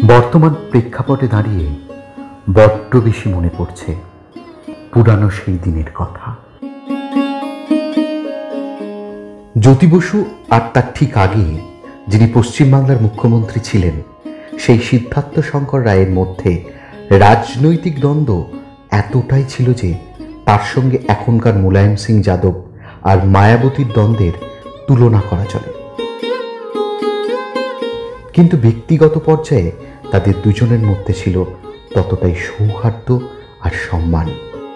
বর্তমান প্রেক্ষাপটে দাঁড়িয়ে বড্ড বেশি মনে পড়ছে পুরানো সেই দিনের কথা। জ্যোতি বসু আর তার ঠিক আগে যিনি পশ্চিমবাংলার মুখ্যমন্ত্রী ছিলেন সেই সিদ্ধার্থ শঙ্কর রায়ের মধ্যে রাজনৈতিক দ্বন্দ্ব এতটাই ছিল যে তার সঙ্গে এখনকার মুলায়ম সিং যাদব আর মায়াবতীর দ্বন্দ্বের তুলনা করা চলে। কিন্তু ব্যক্তিগত পর্যায়ে তাদের দুজনের মধ্যে ছিল ততটাই সৌহার্দ্য আর সম্মান।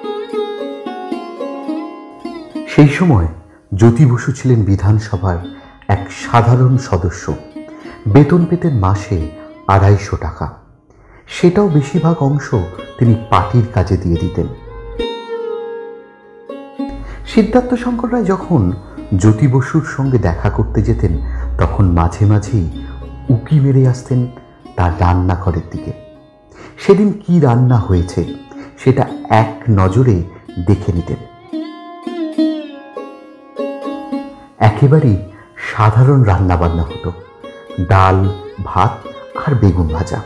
সেই সময় জ্যোতি বসু ছিলেন বিধানসভার এক সাধারণ সদস্য, বেতন পেতেন মাসে 250 টাকা। সেটাও বেশিরভাগ অংশ তিনি পার্টির কাজে দিয়ে দিতেন। সিদ্ধার্থ শঙ্কর রায় যখন জ্যোতি বসুর সঙ্গে দেখা করতে যেতেন তখন মাঝে মাঝেই উকি মেরে আসতেন তার রান্নাঘরের দিকে। সেদিন কি রান্না হয়েছে সেটা এক নজরে দেখে নিতেন। একেবারেই সাধারণ রান্না বান্না হতো, ডাল, ভাত আর বেগুন ভাজা।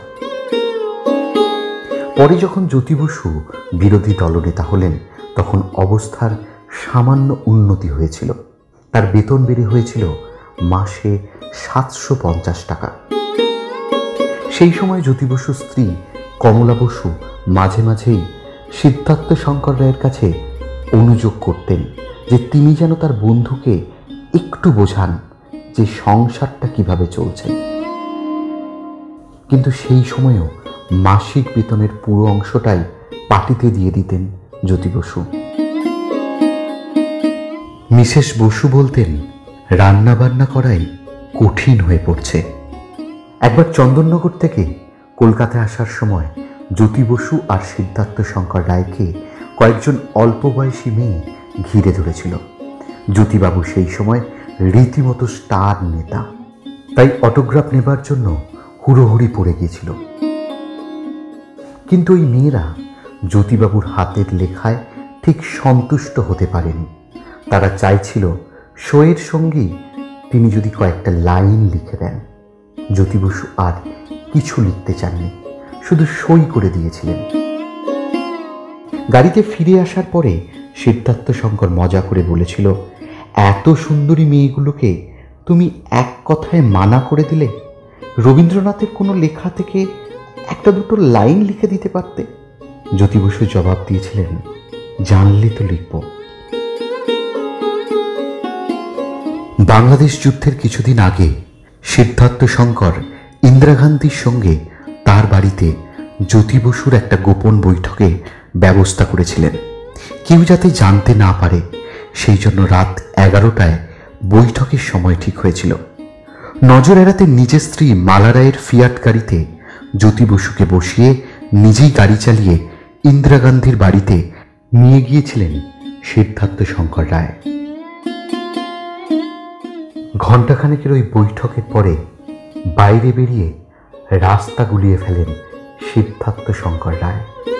পরে যখন জ্যোতি বসু বিরোধী দলনেতা হলেন তখন অবস্থার সামান্য উন্নতি হয়েছিল। তার বেতন বেড়ে হয়েছিল মাসে 750 টাকা। সেই সময় জ্যোতি বসুর স্ত্রী কমলা বসু মাঝে মাঝেই সিদ্ধার্থ শঙ্কর রায়ের কাছে অনুযোগ করতেন যে তিনি যেন তার বন্ধুকে একটু বোঝান যে সংসারটা কিভাবে চলছে। কিন্তু সেই সময়েও মাসিক বেতনের পুরো অংশটাই পার্টিতে দিয়ে দিতেন জ্যোতি বসু। মিসেস বসু বলতেন রান্না বান্না করাই কঠিন হয়ে পড়ছে। একবার চন্দননগর থেকে কলকাতায় আসার সময় জ্যোতি বসু আর সিদ্ধার্থ শঙ্কর রায়কে কয়েকজন অল্প বয়সী মেয়ে ঘিরে ধরেছিল। জ্যোতিবাবু সেই সময় রীতিমতো স্টার নেতা, তাই অটোগ্রাফ নেবার জন্য হুড়োহুড়ি পড়ে গিয়েছিল। কিন্তু ওই মেয়েরা জ্যোতিবাবুর হাতের লেখায় ঠিক সন্তুষ্ট হতে পারেনি। তারা চাইছিল শোয়ের সঙ্গেই তিনি যদি কয়েকটা লাইন লিখে দেন। জ্যোতি বসু আর কিছু লিখতে চাননি, শুধু সই করে দিয়েছিলেন। গাড়িতে ফিরে আসার পরে সিদ্ধার্থ শঙ্কর মজা করে বলেছিল, এত সুন্দরী মেয়েগুলোকে তুমি এক কথায় মানা করে দিলে। রবীন্দ্রনাথের কোনো লেখা থেকে একটা দুটো লাইন লিখে দিতে পারতে। জ্যোতি বসু জবাব দিয়েছিলেন, জানলে তো লিখব। বাংলাদেশ যুদ্ধের কিছুদিন আগে সিদ্ধার্থ শঙ্কর ইন্দিরা গান্ধীর সঙ্গে তার বাড়িতে জ্যোতি বসুর একটা গোপন বৈঠকে ব্যবস্থা করেছিলেন। কেউ যাতে জানতে না পারে সেই জন্য রাত 11টায় বৈঠকের সময় ঠিক হয়েছিল। নজর এড়াতে নিজের স্ত্রী মালা রায়ের ফিয়াট গাড়িতে জ্যোতি বসুকে বসিয়ে নিজেই গাড়ি চালিয়ে ইন্দিরা গান্ধীর বাড়িতে নিয়ে গিয়েছিলেন সিদ্ধার্থ শঙ্কর রায়। ঘণ্টাখানেকের ওই বৈঠকের পরে বাইরে বেরিয়ে রাস্তা গুলিয়ে ফেলেন সিদ্ধার্থ শঙ্কর রায়।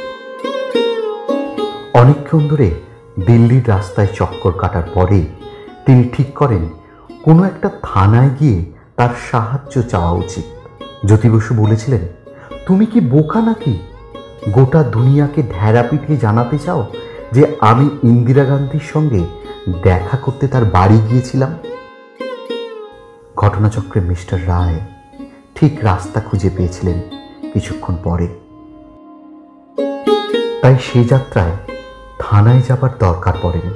অনেকক্ষণ ধরে দিল্লির রাস্তায় চক্কর কাটার পরে তিনি ঠিক করেন কোনো একটা থানায় গিয়ে তার সাহায্য চাওয়া উচিত। জ্যোতি বসু বলেছিলেন, তুমি কি বোকা নাকি? গোটা দুনিয়াকে ঢেরা পিটিয়ে জানাতে চাও যে আমি ইন্দিরা গান্ধীর সঙ্গে দেখা করতে তার বাড়ি গিয়েছিলাম? ঘটনাচক্রে মিস্টার রায় ঠিক রাস্তা খুঁজে পেয়েছিলেন কিছুক্ষণ পরে। তাই সে যাত্রায় থানায় যাবার দরকার পড়েনি।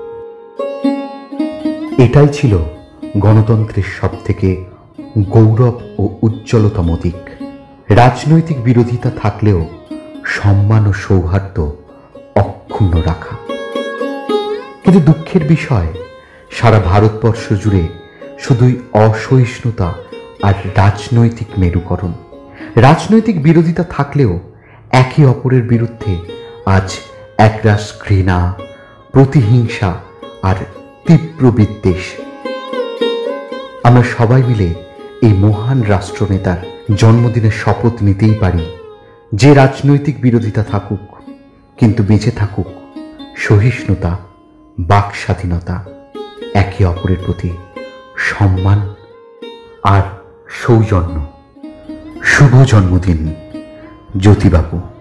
এটাই ছিল গণতন্ত্রের সব থেকে গৌরব ও উজ্জ্বলতম দিক। রাজনৈতিক বিরোধিতা থাকলেও সম্মান ও সৌহার্দ্য অক্ষুণ্ণ রাখা। কিন্তু দুঃখের বিষয়, সারা ভারতবর্ষ জুড়ে শুধুই অসহিষ্ণুতা আর রাজনৈতিক মেরুকরণ। রাজনৈতিক বিরোধিতা থাকলেও একে অপরের বিরুদ্ধে আজ একরাশ ঘৃণা, প্রতিহিংসা আর তীব্র বিদ্বেষ। আমরা সবাই মিলে এই মহান রাষ্ট্রনেতার জন্মদিনের শপথ নিতেই পারি যে রাজনৈতিক বিরোধিতা থাকুক কিন্তু বেঁচে থাকুক সহিষ্ণুতা, বাক স্বাধীনতা, একে অপরের প্রতি সম্মান আর সৌজন্য। শুভ জন্মদিন জ্যোতিবাবু।